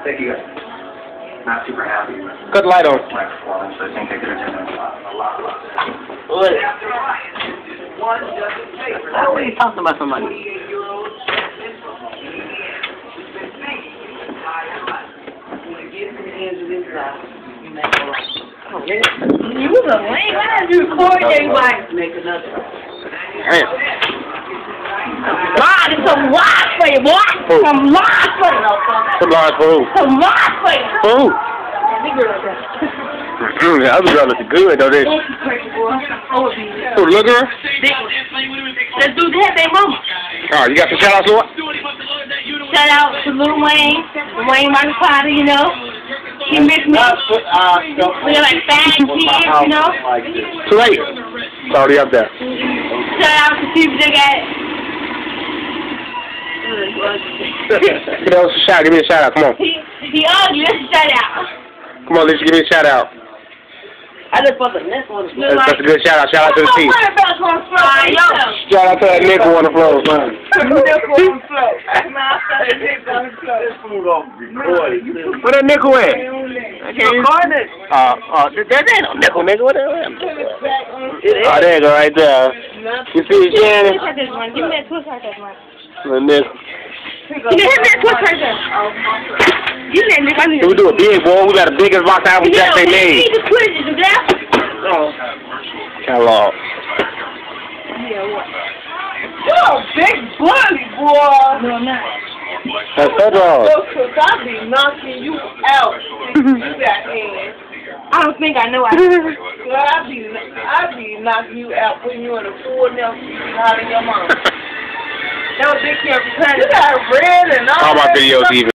Thank you guys. Not super happy with Cut the light on. my performance. I think I could have done a lot better. What? Why are you talking about somebody? You was a lame. Why did you record that? Like, make another. Damn. God, it's some lies for you, boy. Some lies for you. Some lies for who? Some lies for you. For who? The other girl looks good, though. They. Who, the little girl? That dude had their mama. Oh, you got some shout-outs, Lord? Shout out to Lil Wayne, Michael Potter, you know. He missed me. We got like 5 kids, you know. Too late. It's already up there. Shout out to people that got. Give me a shout out. Come on. He ugly. Let's shout out. Come on, let's give me a shout out. I just put the neck on the floor. That's a good shout out. Shout out to the team. Shout out to that nickel on the floor. Where that nickel at? That ain't no nickel, nigga. What the hell? Oh, there you go, right there. You see it, Shannon? Give me that twist right there, man. The nickel. Give me that twist right there. Give me that nickel. So we do a big, boy. We got the biggest box album Jack they made. You need to quit it, you got? Catalog. Yeah, what? You're a big bully, boy. No, I'm not. That's Catalog. Because I be knocking you out if you got hands. I don't think I know I do. I be knocking you out, putting you in a full Nelson out of your mom. That was big care. You got red and all my videos even.